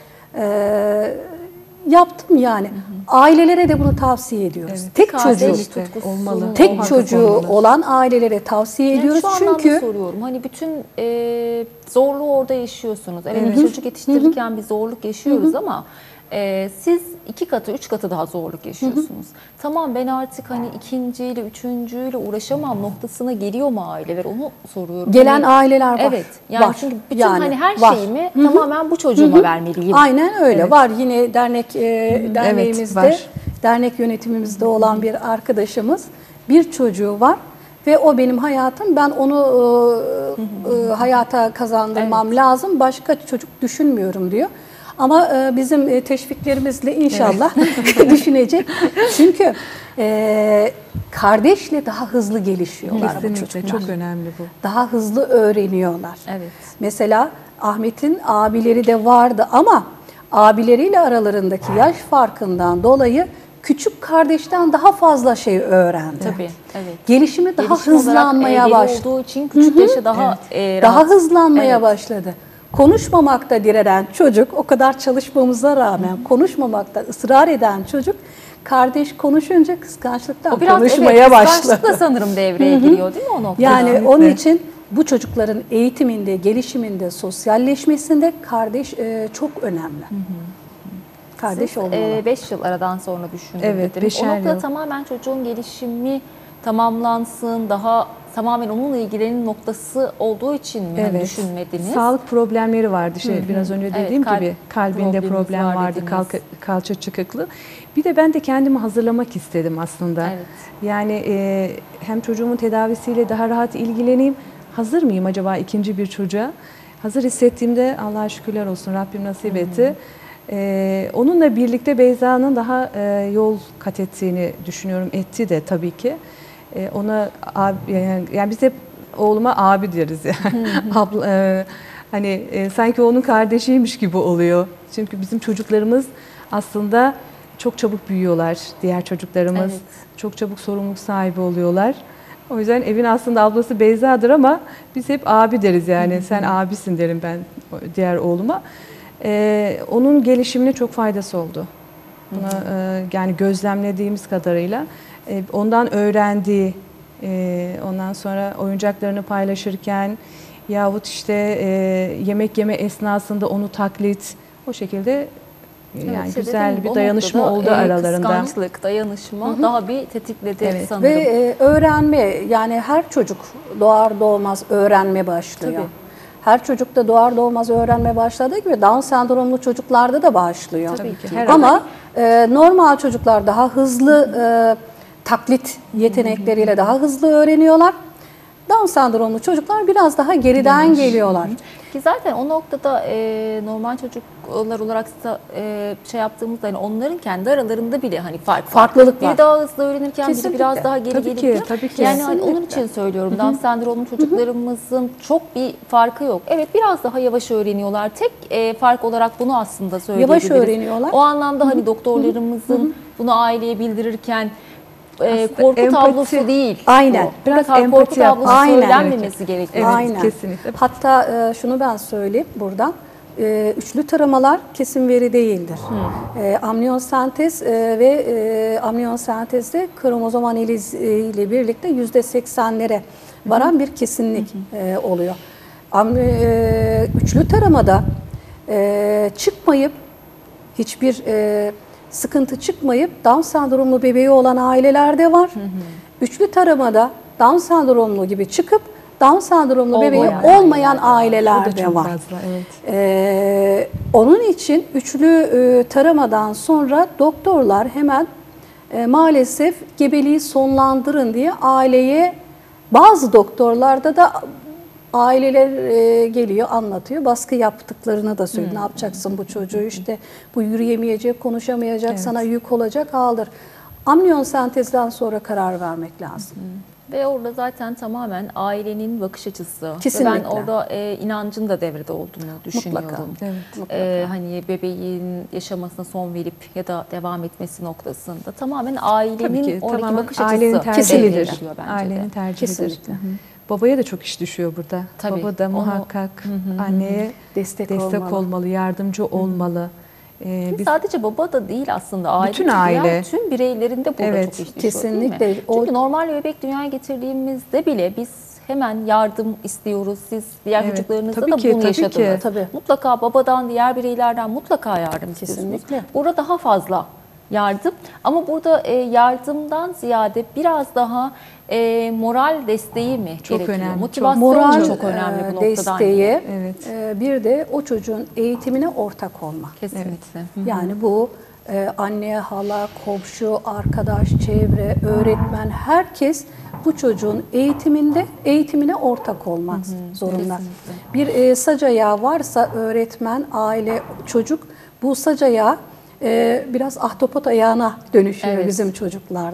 Yaptım yani. Ailelere de bunu tavsiye ediyoruz. Tek Kardeş çocuğu, tutkusu olmalı. tek Muhakkak çocuğu olmalı. olan ailelere tavsiye Yani ediyoruz. şu anlamda Çünkü soruyorum. Hani bütün zorluğu orada yaşıyorsunuz. Evet, çocuk yetiştirirken bir zorluk yaşıyoruz ama siz 2 katı, 3 katı daha zorluk yaşıyorsunuz. Tamam, ben artık hani ikinciyle, üçüncüyle uğraşamam noktasına geliyor mu aileler? Onu soruyorum. gelen Hani, aileler var. Evet. Yani Var. çünkü bütün Yani hani her var. şeyimi tamamen bu çocuğuma vermeliyim. Aynen öyle. Evet. Var yine derneğimizde, var. dernek yönetimimizde olan bir arkadaşımız, bir çocuğu var ve o benim hayatım. Ben onu hayata kazandırmam lazım. Başka çocuk düşünmüyorum diyor. Ama bizim teşviklerimizle inşallah düşünecek. Çünkü kardeşle daha hızlı gelişiyorlar bu Kesinlikle çocuklar. çok önemli bu. Daha hızlı öğreniyorlar. Evet. Mesela Ahmet'in abileri de vardı ama abileriyle aralarındaki yaş farkından dolayı küçük kardeşten daha fazla şey öğrendi. Tabii, evet. Gelişimi daha Gelişim olarak, hızlanmaya geri başladı. olduğu için küçük yaşı daha Daha rahat. hızlanmaya Evet. başladı. Konuşmamakta direnen çocuk, o kadar çalışmamıza rağmen konuşmamakta ısrar eden çocuk, kardeş konuşunca kıskançlıktan O biraz konuşmaya başladı. kıskançlıkla sanırım devreye giriyor değil mi o noktada? Yani Kesinlikle. onun için bu çocukların eğitiminde, gelişiminde, sosyalleşmesinde kardeş çok önemli. Kardeş olmalı. 5 yıl aradan sonra düşündüm Evet, dediniz. O 5'er noktada yıl. tamamen çocuğun gelişimi tamamlansın, daha tamamen onunla ilgilenin noktası olduğu için mi hani düşünmediniz? Sağlık problemleri vardı. Biraz önce Evet, dediğim kalp gibi kalbinde problemimiz problem var vardı, dediniz. kalça çıkıklığı. Bir de ben de kendimi hazırlamak istedim aslında. Evet. Yani hem çocuğumun tedavisiyle daha rahat ilgileneyim. Hazır mıyım acaba ikinci bir çocuğa? Hazır hissettiğimde Allah'a şükürler olsun Rabbim nasip etti. Onunla birlikte Beyza'nın daha yol kat ettiğini düşünüyorum. Etti de tabii ki. Ona abi, yani biz hep oğluma abi deriz yani. Abla, hani sanki onun kardeşiymiş gibi oluyor. Çünkü bizim çocuklarımız aslında çok çabuk büyüyorlar. Diğer çocuklarımız Evet. çok çabuk sorumluluk sahibi oluyorlar. O yüzden evin aslında ablası Beyza'dır ama biz hep abi deriz yani. Sen abisin derim ben diğer oğluma. Onun gelişimine çok faydası oldu. Buna, yani gözlemlediğimiz kadarıyla ondan öğrendiği, ondan sonra oyuncaklarını paylaşırken yahut işte yemek yeme esnasında onu taklit, o şekilde yani Evet, güzel dedim, bir o dayanışma noktada, oldu aralarında. Kıskançlık, dayanışma daha bir tetikledi Evet. sanırım. Ve öğrenme, yani her çocuk doğar doğmaz öğrenme başlıyor. Tabii. Her çocukta doğar doğmaz öğrenme başladığı gibi Down sendromlu çocuklarda da başlıyor. Tabii ki. Ama normal çocuklar daha hızlı taklit yetenekleriyle daha hızlı öğreniyorlar. Down sendromlu çocuklar biraz daha geriden geliyorlar. Ki zaten o noktada normal çocuklar olarak şey yaptığımızda hani onların kendi aralarında bile hani Farklılık var. Biri daha hızlı öğrenirken biri Kesinlikle. biraz daha geri Tabii gelip ki, diyor. tabii ki. Yani hani onun Kesinlikle. için söylüyorum. Down sendromlu çocuklarımızın çok bir farkı yok. Evet biraz daha yavaş öğreniyorlar. Tek fark olarak bunu aslında söyleyebiliriz. Yavaş öğreniyorlar. O anlamda hani doktorlarımızın bunu aileye bildirirken korku empati. tablosu değil. Aynen. Bu. Biraz Mutlaka empati korku tablosu yapmak. Aynen. söylenmemesi gerekiyor. Evet, Aynen. kesinlikle. Hatta şunu ben söyleyeyim buradan. Üçlü taramalar kesin veri değildir. Amniyosentez ve amniyosentezde kromozom analizi ile birlikte %80'lere varan bir kesinlik oluyor. Üçlü taramada çıkmayıp hiçbir sıkıntı çıkmayıp Down sendromlu bebeği olan aileler de var. Üçlü taramada Down sendromlu gibi çıkıp Down sendromlu bebeği olmayan aileler de Çok var. fazla, evet. Onun için üçlü taramadan sonra doktorlar hemen maalesef gebeliği sonlandırın diye aileye, bazı doktorlarda da aileler geliyor anlatıyor, baskı yaptıklarını da söylüyor. Ne yapacaksın bu çocuğu, işte bu yürüyemeyecek, konuşamayacak, Evet. sana yük olacak, aldır. Amniyosentezden sonra karar vermek lazım. Ve orada zaten tamamen ailenin bakış açısı. Kesinlikle. Ve ben orada inancın da devrede olduğunu düşünüyorum. Mutlaka. Evet. Hani bebeğin yaşamasına son verip ya da devam etmesi noktasında tamamen ailenin Tabii ki, oradaki tamamen bakış açısı ailenin devreye tercihidir. giriyor bence de. Ailenin tercihidir. Kesinlikle. Babaya da çok iş düşüyor burada. Tabii, Baba da onu- muhakkak anneye Destek destek olmalı, yardımcı olmalı. Biz Sadece baba da değil aslında aile. Bütün diğer aile. Tüm bireylerinde burada Evet, çok iş düşüyor kesinlikle. değil mi? O- Çünkü normal bir bebek dünyaya getirdiğimizde bile biz hemen yardım istiyoruz. Siz diğer Evet, çocuklarınızda tabii da ki, bunu tabii yaşadınız. ki. Tabii. Mutlaka babadan, diğer bireylerden mutlaka yardım istiyorsunuz. Kesinlikle. Burada daha fazla yardım. Ama burada yardımdan ziyade biraz daha moral desteği mi Çok gerekiyor? önemli, çok. Motivasyon Moral çok önemli bu noktada. desteği, Evet. bir de o çocuğun eğitimine ortak olmak. Kesinlikle. Yani bu anne, hala, komşu, arkadaş, çevre, öğretmen, herkes bu çocuğun eğitimine ortak olmak zorunda. Bir sac ayağı varsa öğretmen, aile, çocuk bu sac ayağı biraz ahtapot ayağına dönüşüyor Evet. bizim çocuklarda.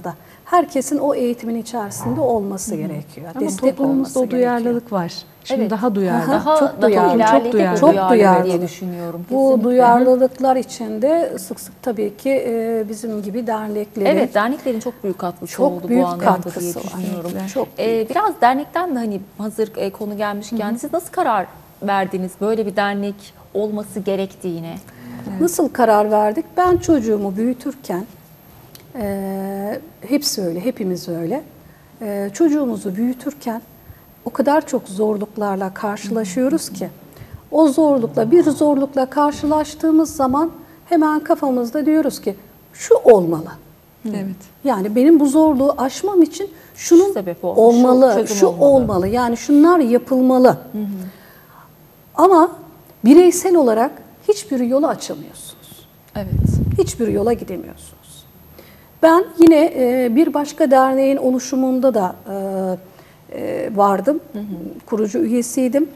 herkesin o eğitimin içerisinde olması gerekiyor. Ama Destek toplumumuzda olması o duyarlılık var. Şimdi Evet. daha duyarlı. Çok duyarlı. ilerledi Çok duyarlı. bu Çok duyarlılık duyarlı. diye düşünüyorum. Bu Kesinlikle. duyarlılıklar içinde sık sık tabii ki bizim gibi derneklerin Evet, derneklerin çok büyük katkısı çok oldu büyük bu anlamda diye katkısı var. düşünüyorum. Çok büyük. Biraz dernekten de hani hazır konu gelmişken siz nasıl karar verdiniz böyle bir dernek olması gerektiğine? Nasıl karar verdik? Ben çocuğumu büyütürken, hepsi öyle, hepimiz öyle. Çocuğumuzu büyütürken o kadar çok zorluklarla karşılaşıyoruz ki, o zorlukla karşılaştığımız zaman hemen kafamızda diyoruz ki, şu olmalı. Evet. Yani benim bu zorluğu aşmam için şunun sebep olmalı, olmalı, şu çözüm şu olmalı. olmalı. Yani şunlar yapılmalı. Ama bireysel olarak hiçbir yolu açamıyorsunuz. Evet. Hiçbir yola gidemiyorsunuz. Ben yine bir başka derneğin oluşumunda da vardım. Kurucu üyesiydim.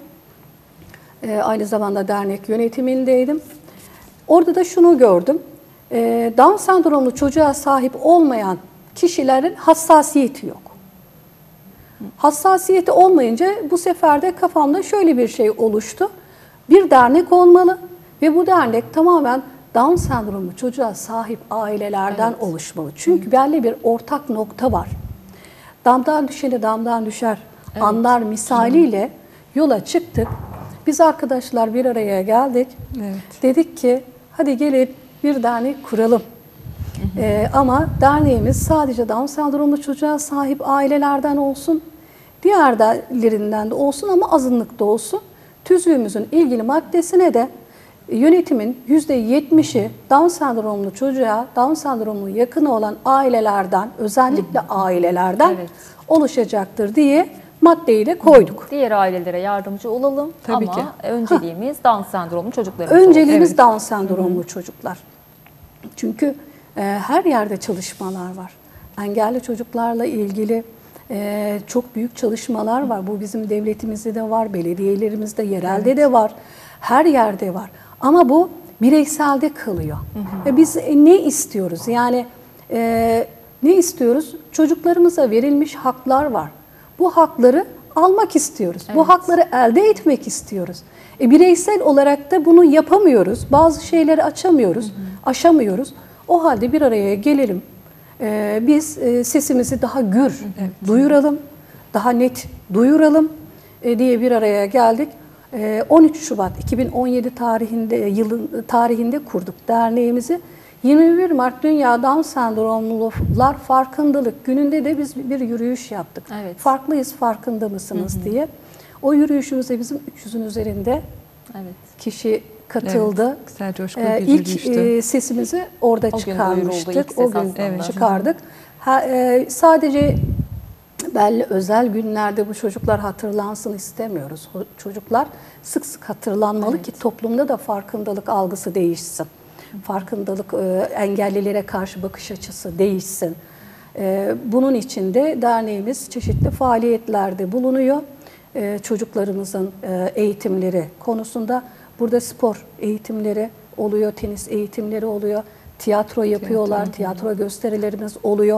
Aynı zamanda dernek yönetimindeydim. Orada da şunu gördüm. Down sendromlu çocuğa sahip olmayan kişilerin hassasiyeti yok. Hassasiyeti olmayınca bu sefer de kafamda şöyle bir şey oluştu. Bir dernek olmalı ve bu dernek tamamen Down sendromlu çocuğa sahip ailelerden oluşmalı. Çünkü belli bir ortak nokta var. Damdan düşeni damdan düşer anlar misaliyle yola çıktık. Biz arkadaşlar bir araya geldik. Evet. Dedik ki hadi gelin bir dernek kuralım. Ama derneğimiz sadece Down sendromlu çocuğa sahip ailelerden olsun. Diğerlerinden de olsun ama azınlıkta olsun. Tüzüğümüzün ilgili maddesine de yönetimin %70'i Down sendromlu çocuğa, Down sendromlu yakını olan ailelerden, özellikle ailelerden oluşacaktır diye maddeyi de koyduk. Diğer ailelere yardımcı olalım Tabii ama ki. önceliğimiz Down sendromlu çocuklarımız olsun. Önceliğimiz Evet. Down sendromlu çocuklar. Çünkü her yerde çalışmalar var. Engelli çocuklarla ilgili çok büyük çalışmalar var. Bu bizim devletimizde de var, belediyelerimizde, yerelde de var. Her yerde var. Ama bu bireyselde kalıyor. Ve biz ne istiyoruz? Yani ne istiyoruz? Çocuklarımıza verilmiş haklar var. Bu hakları almak istiyoruz. Bu hakları elde etmek istiyoruz. Bireysel olarak da bunu yapamıyoruz. Bazı şeyleri açamıyoruz, aşamıyoruz. O halde bir araya gelelim. Biz sesimizi daha gür duyuralım, daha net duyuralım diye bir araya geldik. 13 Şubat 2017 tarihinde kurduk derneğimizi. 21 Mart Dünya Down Sendromlular Farkındalık Günü'nde de biz bir yürüyüş yaptık. Evet. Farklıyız, farkında mısınız diye. O yürüyüşümüze bizim 300'ün üzerinde kişi katıldı. Evet, güzel, coşkulu bir İlk yürüyüştü. sesimizi orada O gün çıkarmıştık. duyuruldu ilk O ses gün aslında. çıkardık. Sadece belli özel günlerde bu çocuklar hatırlansın istemiyoruz. O çocuklar sık sık hatırlanmalı ki toplumda da farkındalık algısı değişsin. Farkındalık, engellilere karşı bakış açısı değişsin. Bunun için de derneğimiz çeşitli faaliyetlerde bulunuyor. Çocuklarımızın eğitimleri konusunda burada spor eğitimleri oluyor, tenis eğitimleri oluyor. Tiyatro yapıyorlar, tiyatro gösterilerimiz oluyor.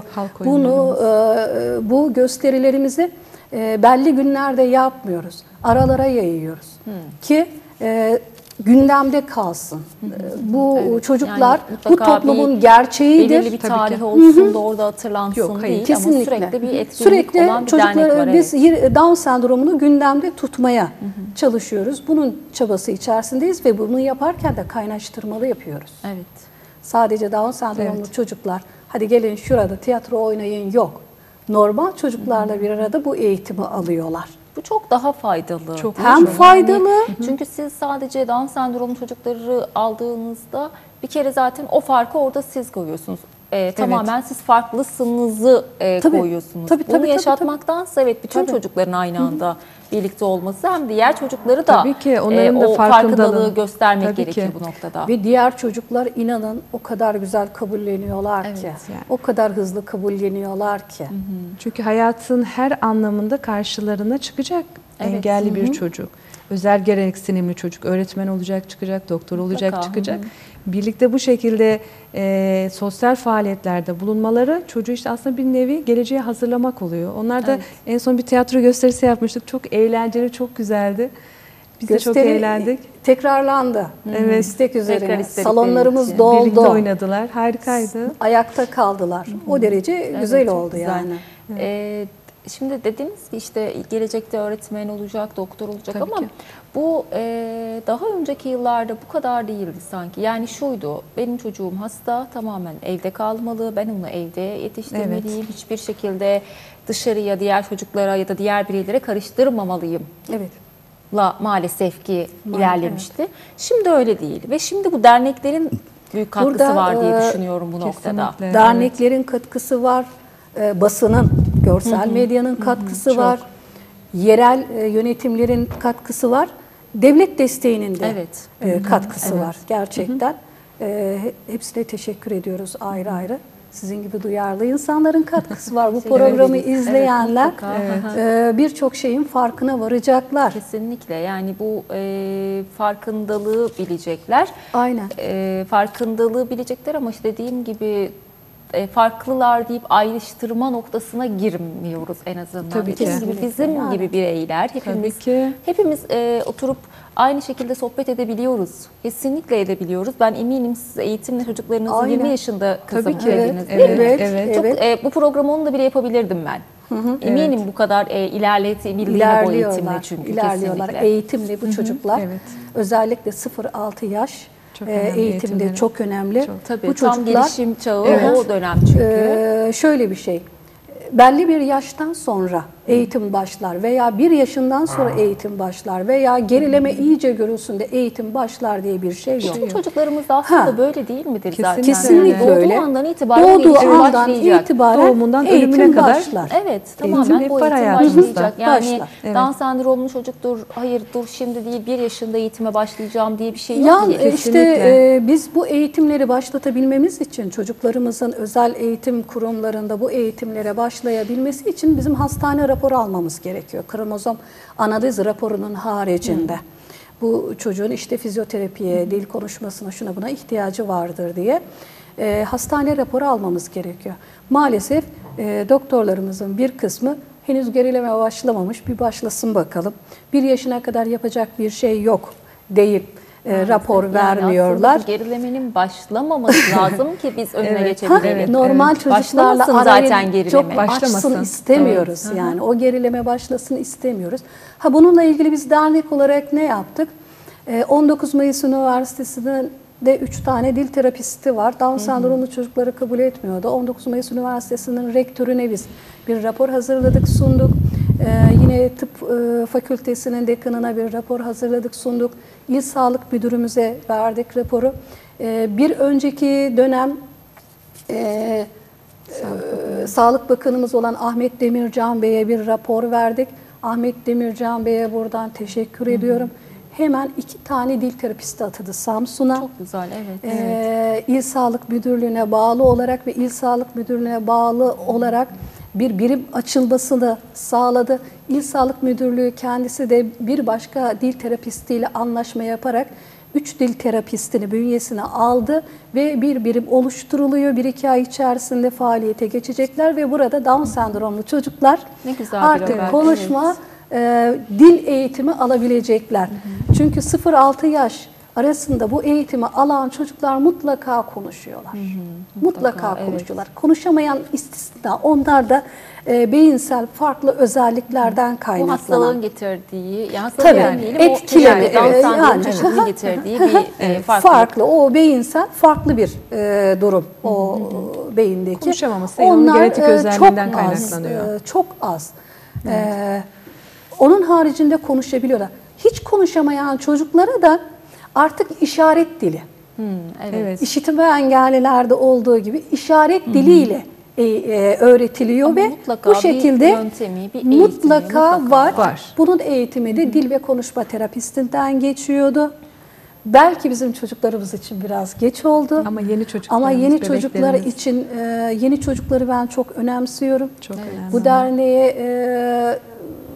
Bu gösterilerimizi belli günlerde yapmıyoruz. Aralara yayıyoruz ki gündemde kalsın. Bu çocuklar Yani bu toplumun gerçeğidir. Belirli bir tarih olsun da orada hatırlansın Yok, hayır. değil Kesinlikle. ama sürekli bir etkinlik Sürekli olan bir dernek var. çocukları biz Down sendromunu gündemde tutmaya çalışıyoruz. Bunun çabası içerisindeyiz ve bunu yaparken de kaynaştırmalı yapıyoruz. Evet. Sadece Down sendromlu çocuklar hadi gelin şurada tiyatro oynayın yok. Normal çocuklarla bir arada bu eğitimi alıyorlar. Bu çok daha faydalı. Çok Hem faydalı. Çünkü siz sadece Down sendromlu çocukları aldığınızda bir kere zaten o farkı orada siz koyuyorsunuz. Tamamen siz farklısınızı koyuyorsunuz. Bunu yaşatmaktansa evet bütün çocukların aynı anda birlikte olması hem diğer çocukları da tabii ki onların da o farkındalığı göstermek gerekiyor bu noktada. Ve diğer çocuklar inanın o kadar güzel kabulleniyorlar ki. yani. O kadar hızlı kabulleniyorlar ki. Çünkü hayatın her anlamında karşılarına çıkacak engelli bir çocuk. Özel gereksinimli çocuk, öğretmen olacak, çıkacak, doktor olacak, çıkacak. birlikte bu şekilde sosyal faaliyetlerde bulunmaları çocuğu işte aslında bir nevi geleceğe hazırlamak oluyor. Onlar da Evet. en son bir tiyatro gösterisi yapmıştık. Çok eğlenceli, çok güzeldi. Biz de çok eğlendik. Tekrarlandı. Evet. İstek Tekrar üzerine. istedikleri Salonlarımız için. doldu. Birlikte oynadılar. Harikaydı. Ayakta kaldılar. O derece güzel çok oldu güzel. yani. Şimdi dediniz ki işte gelecekte öğretmen olacak, doktor olacak Tabii ama ki. bu daha önceki yıllarda bu kadar değildi sanki. Yani şuydu, benim çocuğum hasta, tamamen evde kalmalı, ben onu evde yetiştirmeliyim. Hiçbir şekilde dışarıya, diğer çocuklara ya da diğer bireylere karıştırmamalıyım. Evet. Maalesef ki ilerlemişti. Şimdi öyle değil ve şimdi bu derneklerin büyük katkısı Burada, var diye düşünüyorum bu noktada. Kesinlikle. Derneklerin katkısı var. Basının, görsel medyanın katkısı çok. var. Yerel yönetimlerin katkısı var. Devlet desteğinin de Evet. katkısı var gerçekten. Hepsine teşekkür ediyoruz ayrı ayrı. Sizin gibi duyarlı insanların katkısı var. Bu programı izleyenler birçok şeyin farkına varacaklar. Kesinlikle, yani bu farkındalığı bilecekler. Aynen. Farkındalığı bilecekler ama işte dediğim gibi farklılar deyip ayrıştırma noktasına girmiyoruz en azından. Tabii Dediğim ki. gibi bizim Yani. gibi bireyler Tabii ki. hepimiz oturup aynı şekilde sohbet edebiliyoruz. Kesinlikle edebiliyoruz. Ben eminim siz eğitimle çocuklarınızı Aynen. 20 yaşında kızım Tabii ki. dediniz değil mi? Evet, Evet. Çok, evet. bu programı onunla bile yapabilirdim ben. Eminim bu kadar ilerleyebildiğine bu eğitimle çünkü ilerliyorlar. kesinlikle. Eğitimle bu çocuklar Evet. özellikle 0-6 yaş Çok önemli eğitimde eğitimleri. çok önemli. Tabii Bu tam çocuklar gelişim çağı Evet. o dönem çünkü. şöyle bir şey. Belli bir yaştan sonra eğitim başlar veya 1 yaşından sonra eğitim başlar veya gerileme iyice görülsün de eğitim başlar diye bir şey yok. Bütün çocuklarımız da aslında Ha. böyle değil midir zaten? Kesinlikle Doğduğu öyle. andan itibaren Doğduğu eğitim andan başlayacak. itibaren Doğumundan eğitim ölümüne kadar. başlar. Evet, Eğitim tamamen hep bu var eğitim hayatımızda. başlayacak. Yani Başlar. Evet. Down sendromlu çocuktur, hayır dur şimdi değil 1 yaşında eğitime başlayacağım diye bir şey yok Ya ki. işte Kesinlikle. biz bu eğitimleri başlatabilmemiz için çocuklarımızın özel eğitim kurumlarında bu eğitimlere başlayabilmesi için bizim hastane raporu almamız gerekiyor. Kromozom analiz raporunun haricinde. Bu çocuğun işte fizyoterapiye, dil konuşmasına, şuna buna ihtiyacı vardır diye hastane raporu almamız gerekiyor. Maalesef doktorlarımızın bir kısmı henüz gerileme başlamamış, bir başlasın bakalım. 1 yaşına kadar yapacak bir şey yok deyip rapor Yani vermiyorlar. aslında bu gerilemenin başlamaması lazım ki biz önüne Evet. geçebilelim. Evet. Normal çocuklarla Başlamasın arayı zaten gerileme. çok açsın Başlamasın. istemiyoruz. Evet. Yani o gerileme başlasın istemiyoruz. Bununla ilgili biz dernek olarak ne yaptık? 19 Mayıs Üniversitesi'nde de 3 tane dil terapisti var. Down sendromlu çocukları kabul etmiyordu. 19 Mayıs Üniversitesi'nin rektörüne biz bir rapor hazırladık, sunduk. Yine tıp fakültesinin dekanına bir rapor hazırladık, sunduk. İl Sağlık Müdürümüze verdik raporu. Bir önceki dönem Sağlık Bakanımız olan Ahmet Demircan Bey'e bir rapor verdik. Ahmet Demircan Bey'e buradan teşekkür ediyorum. Hemen 2 tane dil terapisti atadı Samsun'a. Çok güzel, evet. İl Sağlık Müdürlüğü'ne bağlı olarak ve İl Sağlık Müdürlüğü'ne bağlı olarak bir birim açılmasını sağladı. İl Sağlık Müdürlüğü kendisi de bir başka dil terapistiyle anlaşma yaparak 3 dil terapistini bünyesine aldı ve bir birim oluşturuluyor. 1-2 ay içerisinde faaliyete geçecekler ve burada Down sendromlu çocuklar Ne güzel bir artık haber, konuşma, dil eğitimi alabilecekler. Çünkü 0-6 yaş arasında bu eğitimi alan çocuklar mutlaka konuşuyorlar. Mutlaka evet. konuşuyorlar. Konuşamayan istisna. Onlar da beyinsel farklı özelliklerden Bu kaynaklanan. hastalığın getirdiği, yani Tabii, hastalığı diyelim, etkileme, o Down sendromu yani. çeşidinin getirdiği bir farklılık. Farklı. O beyinsel farklı bir durum. O beyindeki. Konuşamaması yani onun genetik özelliğinden çok az, kaynaklanıyor. çok az. Onun haricinde konuşabiliyorlar. Hiç konuşamayan çocuklara da artık işaret dili. Evet. İşitme engellilerde olduğu gibi işaret diliyle öğretiliyor Ama ve mutlaka bu şekilde bir yöntemi, bir eğitimi mutlaka var. var. Bunun eğitimi de dil ve konuşma terapistinden geçiyordu. Belki bizim çocuklarımız için biraz geç oldu. Ama yeni çocuklarımız, Ama yeni çocuklar bebeklerimiz için yeni çocukları ben çok önemsiyorum. çok önemli. Bu derneğe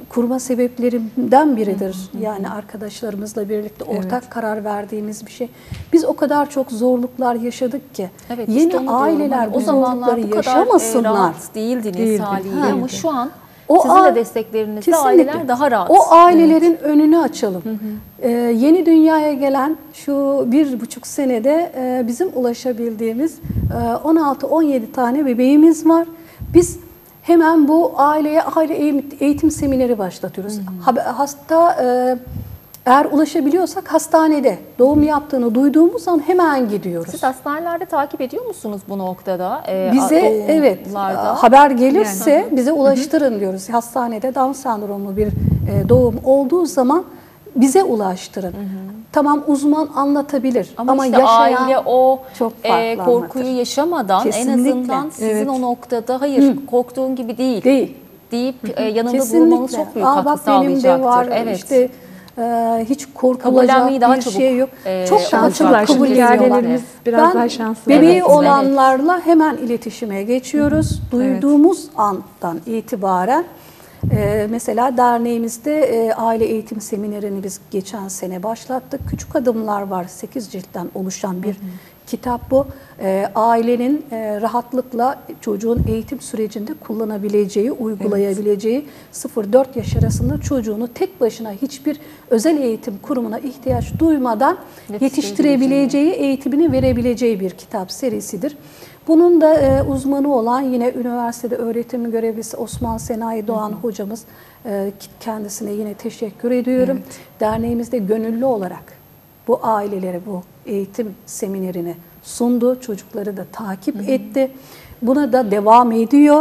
kurma sebeplerimden biridir. Yani arkadaşlarımızla birlikte ortak karar verdiğimiz bir şey. Biz o kadar çok zorluklar yaşadık ki Evet, yeni işte onu diyorum. aileler Hani bu o zamanlar zorlukları bu kadar yaşamasınlar. rahat değildiniz haliyle ama Değildi. şu an O sizin de desteklerinizle Kesinlikle. aileler daha rahat. O ailelerin önünü açalım. Yeni dünyaya gelen şu 1,5 senede bizim ulaşabildiğimiz 16-17 tane bebeğimiz var. Biz hemen bu aile eğitim semineri başlatıyoruz. Hasta eğer ulaşabiliyorsak hastanede doğum yaptığını duyduğumuz an hemen gidiyoruz. Siz hastanelerde takip ediyor musunuz bu noktada? Bize evet doğumlarda? haber gelirse bize ulaştırın diyoruz. Hastanede Down sendromlu bir doğum olduğu zaman bize ulaştırın. Tamam, uzman anlatabilir Ama işte yaşayan aile o çok farklı korkuyu anlatır. yaşamadan Kesinlikle. en azından sizin Evet. o noktada hayır korktuğun gibi değil Değil. deyip yanında Kesinlikle. durmanız çok büyük katkı bak benim de sağlayacaktır. var Evet. işte hiç Kabullenmeyi korkulacak daha bir çabuk, şey yok. Çok daha şanslılar. çabuk kabul Şimdiki ediyorlar. ailelerimiz biraz daha Ben şanslı. bebeği Evet, olanlarla hemen iletişime geçiyoruz. Duyduğumuz andan itibaren mesela derneğimizde aile eğitim seminerini biz geçen sene başlattık. Küçük Adımlar var. 8 ciltten oluşan bir kitap bu. Ailenin rahatlıkla çocuğun eğitim sürecinde kullanabileceği, uygulayabileceği 0-4 yaş arasında çocuğunu tek başına hiçbir özel eğitim kurumuna ihtiyaç duymadan yetiştirebileceği, eğitimini verebileceği bir kitap serisidir. Bunun da uzmanı olan yine üniversitede öğretim görevlisi Osman Senayi Doğan hocamız, kendisine yine teşekkür ediyorum. Derneğimizde gönüllü olarak bu ailelere bu eğitim seminerini sundu. Çocukları da takip etti. Buna da devam ediyor.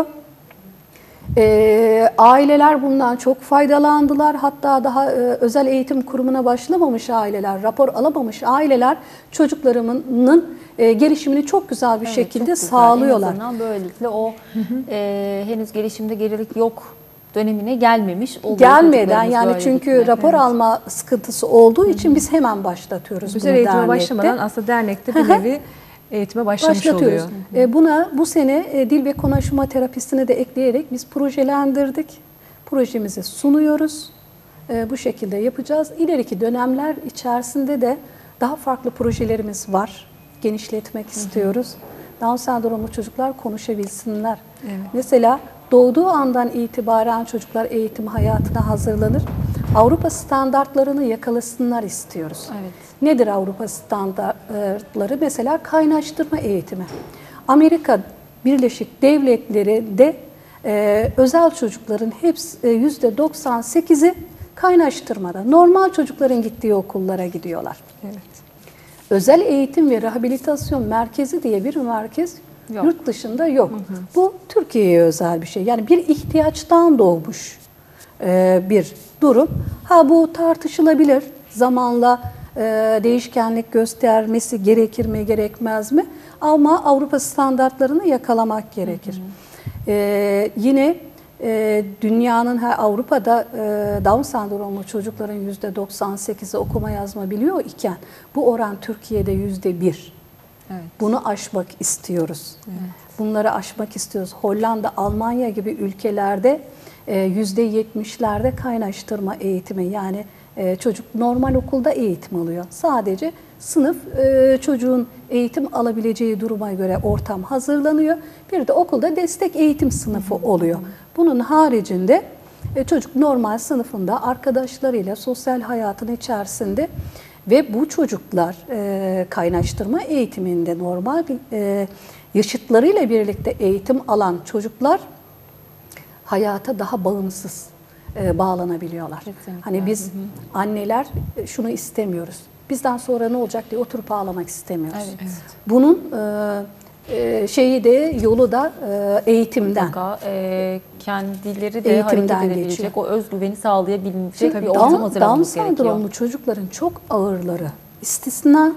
Aileler bundan çok faydalandılar. Hatta daha özel eğitim kurumuna başlamamış aileler, rapor alamamış aileler çocuklarının gelişimini çok güzel bir şekilde çok güzel. sağlıyorlar. En azından böylelikle o henüz gelişimde gerilik yok dönemine gelmemiş oluyor. Gelmeden çocuklarımız yani böylelikle. çünkü rapor alma sıkıntısı olduğu için biz hemen başlatıyoruz Özel bunu eğitime dernekte. başlamadan aslında dernekte bir nevi eğitime başlamış Başlatıyoruz. oluyor. Buna bu sene dil ve konuşma terapisini de ekleyerek biz projelendirdik. Projemizi sunuyoruz. Bu şekilde yapacağız. İleriki dönemler içerisinde de daha farklı projelerimiz var. Genişletmek istiyoruz. Down sendromlu çocuklar konuşabilsinler. Evet. Mesela doğduğu andan itibaren çocuklar eğitim hayatına hazırlanır. Avrupa standartlarını yakalasınlar istiyoruz. Evet. Nedir Avrupa standartları? Mesela kaynaştırma eğitimi. Amerika Birleşik Devletleri'nde özel çocukların hepsi %98'i kaynaştırmada. Normal çocukların gittiği okullara gidiyorlar. Evet. Özel eğitim ve rehabilitasyon merkezi diye bir merkez Yok. yurt dışında yok. Bu Türkiye'ye özel bir şey. Yani bir ihtiyaçtan doğmuş bir durum. Bu tartışılabilir. Zamanla değişkenlik göstermesi gerekir mi, gerekmez mi? Ama Avrupa standartlarını yakalamak gerekir. Yine dünyanın Avrupa'da Down sendromlu çocukların %98'i okuma yazma biliyor iken bu oran Türkiye'de %1. Evet. Bunu aşmak istiyoruz. Bunları aşmak istiyoruz. Hollanda, Almanya gibi ülkelerde %70'lerde kaynaştırma eğitimi, yani çocuk normal okulda eğitim alıyor. Sadece sınıf çocuğun eğitim alabileceği duruma göre ortam hazırlanıyor. Bir de okulda destek eğitim sınıfı oluyor. Bunun haricinde çocuk normal sınıfında arkadaşlarıyla sosyal hayatın içerisinde ve bu çocuklar kaynaştırma eğitiminde normal yaşıtlarıyla birlikte eğitim alan çocuklar hayata daha bağımsız bağlanabiliyorlar. Kesinlikle. Hani biz anneler şunu istemiyoruz. Bizden sonra ne olacak diye oturup ağlamak istemiyoruz. Evet. Bunun şeyi de yolu da eğitimden. Mutlaka kendileri de Eğitimden hareket edebilecek, geçiyor. o özgüveni sağlayabilecek bir ortam Down hazırlamamız gerekiyor. sendromlu çocukların çok ağırları istisna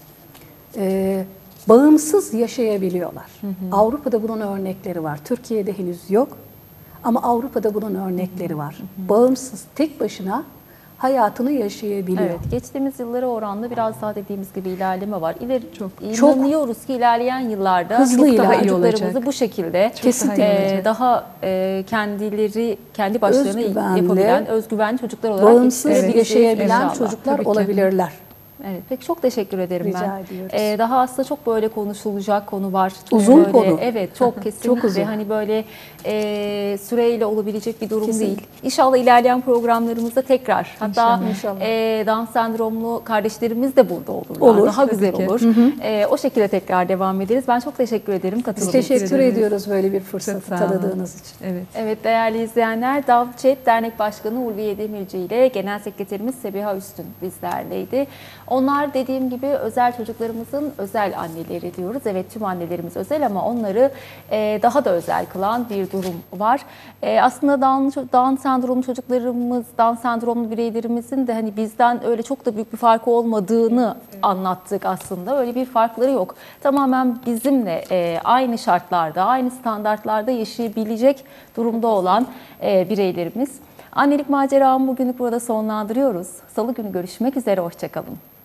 bağımsız yaşayabiliyorlar. Avrupa'da bunun örnekleri var. Türkiye'de henüz yok. Ama Avrupa'da bunun örnekleri var. Bağımsız, tek başına hayatını yaşayabiliyor. Evet, geçtiğimiz yıllara oranla biraz daha dediğimiz gibi ilerleme var. Çok. İnanıyoruz ki ilerleyen yıllarda Hızlı çok daha ilerleyecek. çocuklarımızı bu şekilde Kesinlikle. daha kendi başlarına Özgüvenli, yapabilen, özgüvenli çocuklar olarak Bağımsız yetiştirebileceğiz yaşayabilen inşallah. çocuklar Tabii ki. olabilirler. Evet, peki çok teşekkür ederim Rica ben. ediyoruz. Daha aslında çok böyle konuşulacak konu var. Uzun Böyle, konu. Evet, çok kesinlikle. Çok uzun. Hani böyle süreyle olabilecek bir durum Kesinlikle. değil. İnşallah ilerleyen programlarımızda tekrar, hatta İnşallah. Down sendromlu kardeşlerimiz de burada olurlar. Olur, Daha tabii güzel ki. olur. O şekilde tekrar devam ederiz. Ben çok teşekkür ederim Biz katılımınız teşekkür teşekkür ederiz. ediyoruz böyle bir Çok fırsatı sağ olun. tanıdığınız için. Evet. Evet değerli izleyenler, Down Chat Dernek Başkanı Ulviye Demirci ile Genel Sekreterimiz Sebiha Üstün bizlerleydi. Onlar dediğim gibi özel çocuklarımızın özel anneleri diyoruz. Evet tüm annelerimiz özel ama onları daha da özel kılan bir durum var. Aslında Down sendromlu çocuklarımız, Down sendromlu bireylerimizin de hani bizden öyle çok da büyük bir farkı olmadığını anlattık aslında. Öyle bir farkları yok. Tamamen bizimle aynı şartlarda, aynı standartlarda yaşayabilecek durumda olan bireylerimiz. Annelik maceramı bugünlük burada sonlandırıyoruz. Salı günü görüşmek üzere, hoşça kalın.